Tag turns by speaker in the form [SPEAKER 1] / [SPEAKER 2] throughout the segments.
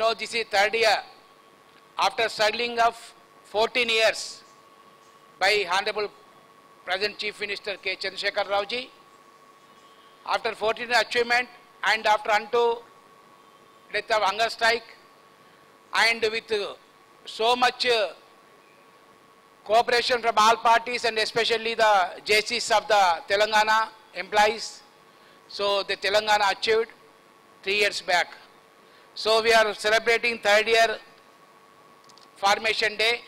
[SPEAKER 1] Now this is third year after struggling of 14 years by Honorable Present Chief Minister K. Chandrasekhar Rao ji. After 14 achievement and after unto death of hunger strike and with so much cooperation from all parties and especially the JCs of the Telangana employees, so the Telangana achieved 3 years back. So we are celebrating third year formation day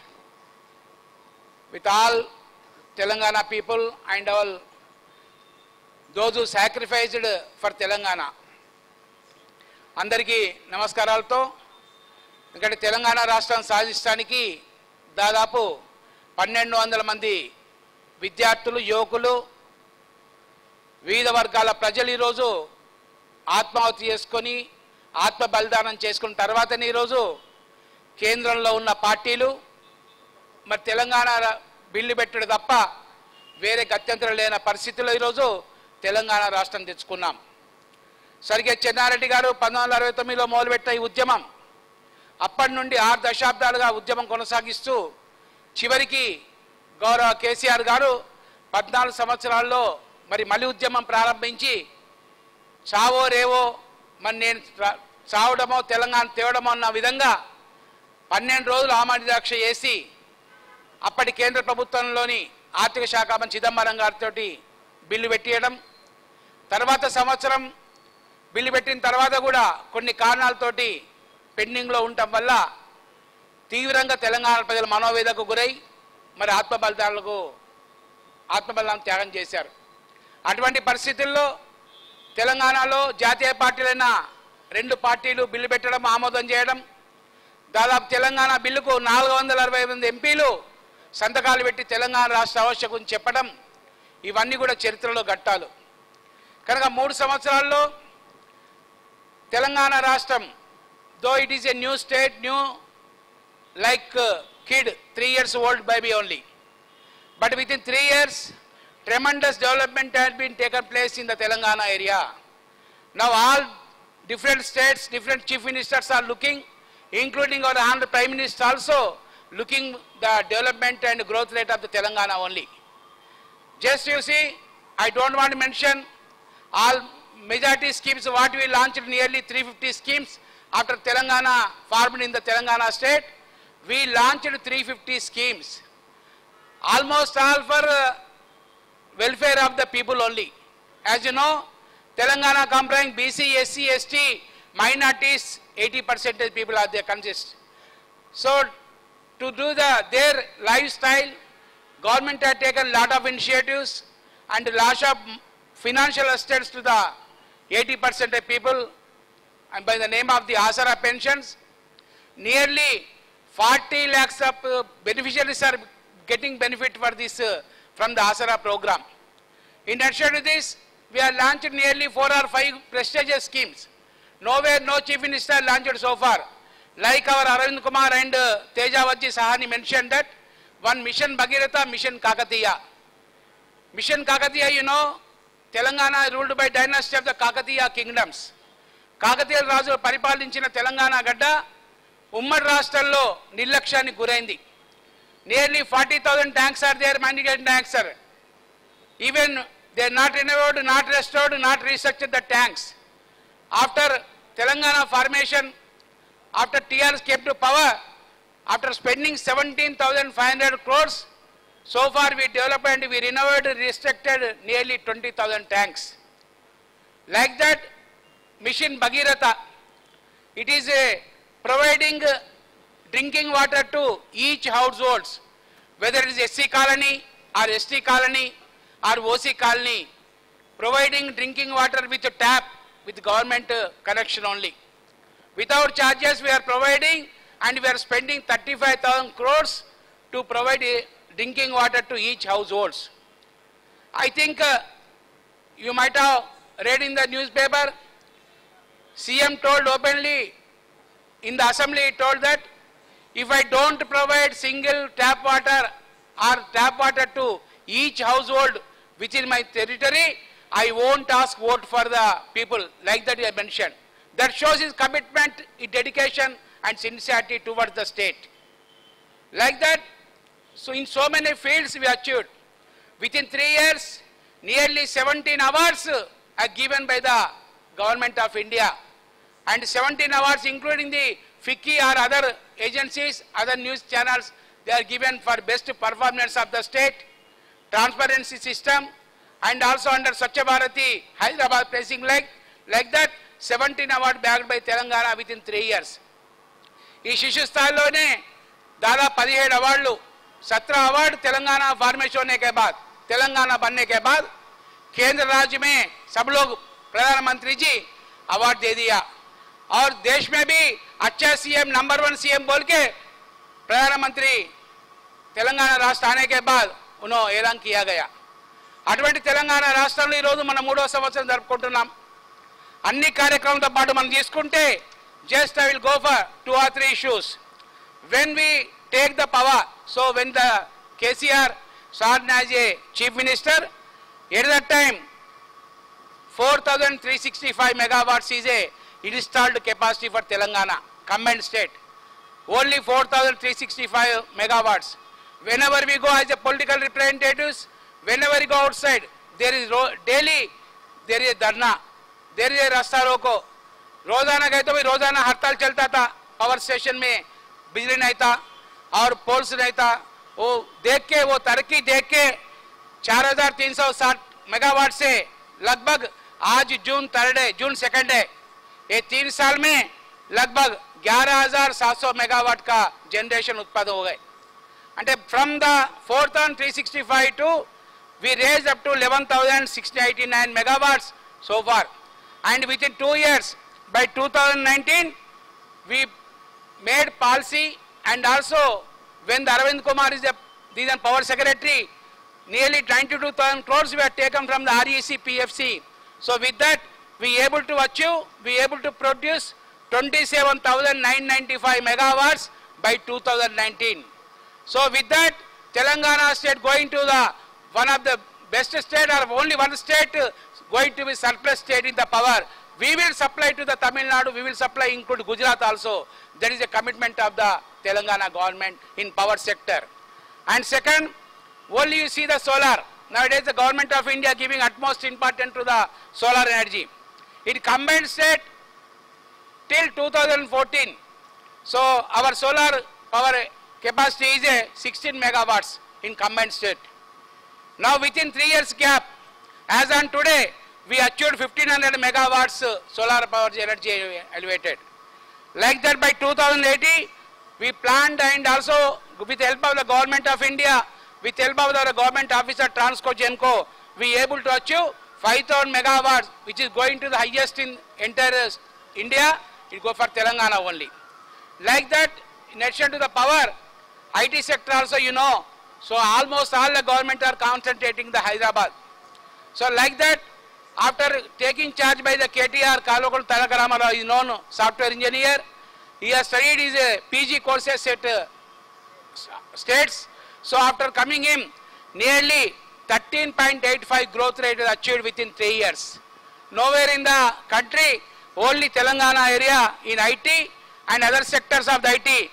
[SPEAKER 1] with all Telangana people and all those who sacrificed for Telangana. అందరికీ నమస్కారాలతో ఇక్కడ తెలంగాణ రాష్ట్రం సాధించడానికి దాదాపు 1200 మంది విద్యార్థులు యువకులు వివిధ వర్గాల ప్రజలు ఈరోజు ఆత్మాహుతి చేసుకొని ఆత్మ బలిదానం చేసుకున్న తర్వాతనే ఈరోజు కేంద్రంలో ఉన్న పార్టీలు మరి తెలంగాణ బిల్లు పెట్టడం తప్ప వేరే గత్యంతరం లేని పరిస్థితుల్లో ఈరోజు తెలంగాణ రాష్ట్రం తెచ్చుకున్నాం. సరిగ్గా చెన్నారెడ్డి గారు 1969లో మొదలుపెట్టిన ఈ ఉద్యమం అప్పటి నుండి 6 దశాబ్దాలుగా ఉద్యమం కొనసాగిస్తూ చివరికి గౌరవ కేసీఆర్ గారు 14 సంవత్సరాల్లో మరి మళ్ళీ ఉద్యమం ప్రారంభించి చావో రేవో మరి నేను చావడమో తెలంగాణ తేవడమో అన్న విధంగా 12 రోజులు ఆమరణ దీక్ష చేసి అప్పటి కేంద్ర ప్రభుత్వంలోని ఆర్థిక శాఖ మంత్రి చిదంబరం గారితో బిల్లు పెట్టియడం, తర్వాత సంవత్సరం బిల్లు పెట్టిన తర్వాత కూడా కొన్ని కారణాలతోటి పెండింగ్లో ఉండటం వల్ల తీవ్రంగా తెలంగాణ ప్రజలు మనోవేదనకు గురై మరి ఆత్మబలిదానం త్యాగం చేశారు. అటువంటి పరిస్థితుల్లో తెలంగాణలో జాతీయ పార్టీలైన 2 పార్టీలు బిల్లు పెట్టడం ఆమోదం చేయడం, దాదాపు తెలంగాణ బిల్లుకు 468 ఎంపీలు సంతకాలు పెట్టి తెలంగాణ రాష్ట్ర ఆవశ్యకం చెప్పడం, ఇవన్నీ కూడా చరిత్రలో ఘట్టాలు. కనుక 3 సంవత్సరాల్లో తెలంగాణ రాష్ట్రం, though it is a new state, new like kid, 3 years old baby only, but within 3 years tremendous development has been taken place in the Telangana area. Now all different states, different chief ministers are looking, including our Honorable Prime Minister also looking the development and growth rate of the Telangana only. Just you see, I don't want to mention all majority schemes what we launched, nearly 350 schemes after Telangana formed in the Telangana state. We launched 350 schemes, almost all for welfare of the people only. As you know, Telangana comprising BC, SC, ST, minorities, 80% people are there consist. So to do their lifestyle, government had taken lot of initiatives and lot of financial assistance to the 80% of people, and by the name of the Asara pensions, nearly 40 lakhs of beneficiaries are getting benefit for this from the Asara program. In addition to this, we have launched nearly 4 or 5 prestigious schemes. Nowhere no chief minister launched so far. Like our Arvind Kumar and Tejavati Sahani mentioned that one Mission Bhagirath, Mission Kakatiya. Mission Kakatiya, you know, Telangana is ruled by dynasty of the Kakatiya kingdoms. Kakatiya Raju పరిపాలించిన తెలంగాణ గడ్డ ఉమ్మడి రాష్ట్రాల్లో నిర్లక్ష్యానికి గురైంది. Nearly 40,000 tanks are there, managed tanks are. Even they are not renewed, not restored, not restructured the tanks. After Telangana formation, after TRS came to power, after spending 17,500 crores, so far we developed and we renovated, restructured nearly 20,000 tanks. Like that, Mission Bhagirath, it is providing drinking water to each households, whether it is SC colony or ST colony or OC colony, providing drinking water with a tap with government connection only. Without charges we are providing, and we are spending 35,000 crores to provide drinking water to each households. I think you might have read in the newspaper, CM told openly in the assembly, he told that if I don't provide single tap water or tap water to each household within my territory, I won't ask vote for the people. Like that he mentioned. That shows his commitment, his dedication and sincerity towards the state. Like that, so in so many fields we achieved. Within 3 years, nearly 17 awards are given by the Government of India, and 17 awards including the FICCI or other agencies, other news channels, they are given for best performance of the state, transparency system, and also under Swachh Bharati, Hyderabad placing like that 17 award bagged by Telangana within 3 years. ఈ శిశు స్థాయిలోనే दादाप 17 award 17 award Telangana formation होने के बाद, तेलंगाना बनने के बाद केंद्र राज्य में सब लोग प्रधानमंत्री जी अवार्ड दे दिया और देश में भी अच्छा सीएम नंबर 1 सीएम बोल के प्रधानमंत्री तेलंगाना राष्ट्र आने के बाद उन्होंने ऐलान किया गया. అటువంటి తెలంగాణ రాష్ట్రంలో ఈ రోజు మనం 3వ సంవత్సరం జరుపుకుంటున్నాం. అన్ని కార్యక్రమాలతో పాటు మనం తీసుకుంటే just I will go for 2 or 3 issues. When we take the power, so when the KCR started as a chief minister, at that time 4,365 megawatts is a installed capacity for Telangana combined state. Only 4,365 megawatts. Whenever we go as a political representatives, whenever we go outside, there is daily there is dharna, there is a rasta roko. रोजाना गए तो भी रोजाना हड़ताल चलता था, power station में बिजली नहीं था और पोल्स नहीं था. वो देख के, वो तरक्की देख के 4,360 मेगावाट से लगभग आज जून 2 है, ये 3 साल में लगभग 11,700 मेगावाट का जनरेशन उत्पादन हो गए. అంటే from the 4,365 to we raised up to 11,689 megawatts so far, and within 2 years by 2019 we made policy, and also when the Arvind Kumar is the power secretary, nearly 92,000 crores we have taken from the REC PFC. So with that we able to achieve, we able to produce 27,995 megawatts by 2019. So with that Telangana state going to the one of the best state, or only one state going to be surplus state in the power. We will supply to the Tamil Nadu, we will supply include Gujarat also. That is a commitment of the Telangana government in power sector. And second, only you see the solar. Nowadays the government of India giving utmost importance to the solar energy. It combined state till 2014. So our solar power capacity is a 16 megawatts in combined state. Now within 3 years gap, as on today, we achieved 1,500 megawatts solar power energy elevated. Like that by 2080, we planned, and also with the help of the government of India, with the help of the government officer Transco Genco, we able to achieve 5,000 megawatts, which is going to the highest in entire India. It go for Telangana only. Like that, in addition to the power, IT sector also you know, so almost all the government are concentrating the Hyderabad. So like that, after taking charge by the KTR, Kalokul Talakaramara is known software engineer. He has studied his PG courses at states. So after coming in, nearly 13.85 growth rate is achieved within 3 years. Nowhere in the country, only Telangana area in IT and other sectors of the IT,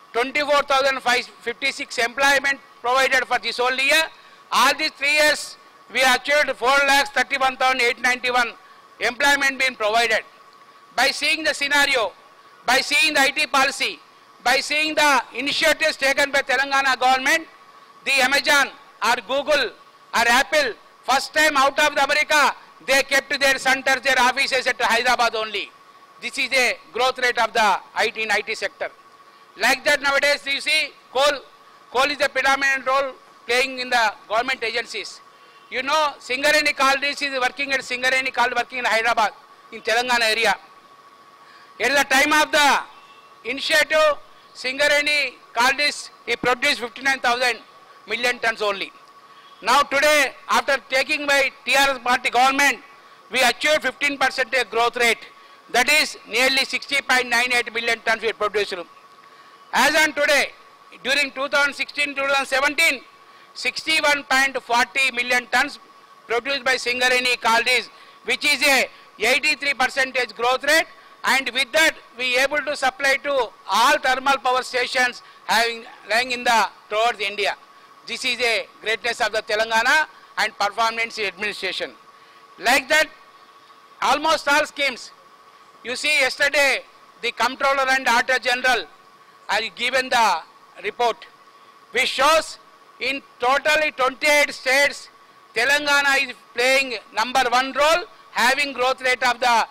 [SPEAKER 1] 24,556 employment provided for this whole year. All these 3 years, we achieved 4,31,891 employment being provided. By seeing the scenario, by seeing the IT policy, by seeing the initiatives taken by Telangana government, the Amazon or Google or Apple, first time out of the America, they kept their centers, their offices at Hyderabad only. This is a growth rate of the IT in IT sector. Like that nowadays you see coal is a predominant role playing in the government agencies. You know, Singareni College is working at Singareni College, working in Hyderabad, in Telangana area. At the time of the initiative, Singareni College, he produced 59,000 million tons only. Now today, after taking by TRS party government, we achieved 15% growth rate. That is nearly 60.98 million tons we produced. As on today, during 2016-2017, 61.40 million tons produced by Singareni College, which is a 83% growth rate, and with that we able to supply to all thermal power stations lying in the towards India. This is a greatness of the Telangana and performance administration. Like that, almost all schemes. You see, yesterday the Comptroller and Auditor General are given the report, which shows in totally 28 states, Telangana is playing #1 role, having growth rate of the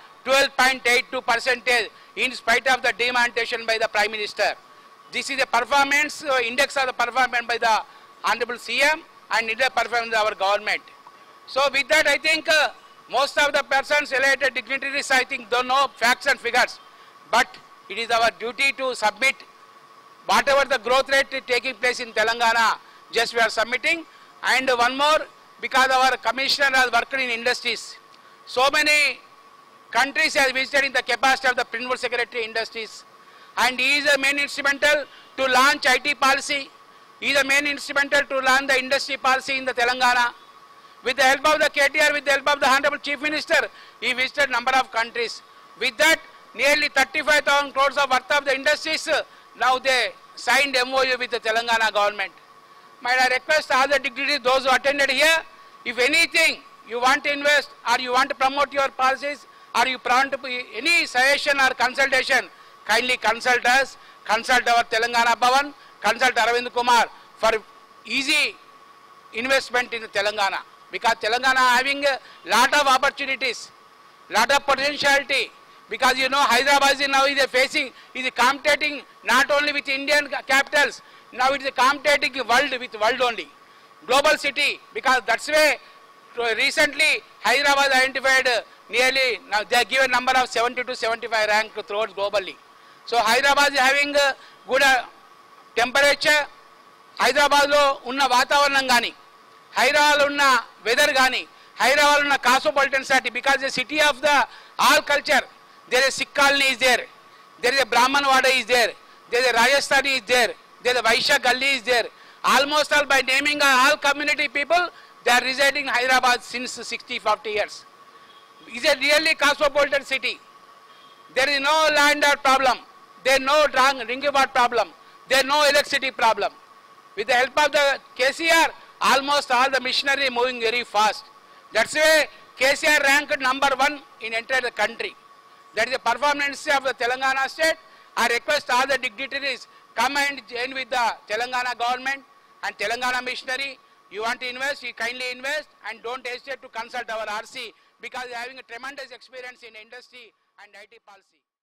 [SPEAKER 1] 12.82% in spite of the demonetization by the Prime Minister. This is a performance index of the performance by the Honorable CM and index performance of our government. So with that, I think most of the persons elected dignitaries, I think, don't know facts and figures. But it is our duty to submit whatever the growth rate is taking place in Telangana, just we are submitting. And one more, because our commissioner has worked in industries. So many countries has visited in the capacity of the Principal Secretary Industries. And he is the main instrumental to launch IT policy. He is the main instrumental to launch the industry policy in the Telangana. With the help of the KTR, with the help of the Honorable Chief Minister, he visited number of countries. With that, nearly 35,000 crores of worth of the industries, now they signed MOU with the Telangana government. Might I request all the dignitaries, those who attended here, if anything you want to invest or you want to promote your policies or you want to any suggestion or consultation, kindly consult us, consult our Telangana Bhavan, consult Arvind Kumar for easy investment in Telangana. Because Telangana having a lot of opportunities, lot of potentiality. Because you know Hyderabad is now is competing not only with Indian capitals, now it is competing with world only. Global city, because that's why recently Hyderabad identified nearly, now they are given number of 70 to 75 rank throughout globally. So Hyderabad is having a good temperature. Hyderabad lo unna vatavaranam gaani, Hyderabad lo unna weather gaani, Hyderabad lo unna cosmopolitan city, because the city of the all culture. There is a Sikh colony is there, there is a Brahman Wada is there, there is a Rajasthani is there, there is a Vaishya Gully is there. Almost all by naming all community people, they are residing in Hyderabad since 60-40 years. It is a really cosmopolitan city. There is no land problem, there is no drinking water problem, there is no electricity problem. With the help of the KCR, almost all the machinery moving very fast. That's why KCR ranked #1 in entire country. That is the performance of the Telangana state. I request all the dignitaries come and join with the Telangana government and Telangana missionary. You want to invest, you kindly invest and don't hesitate to consult our RC because they are having a tremendous experience in industry and IT policy.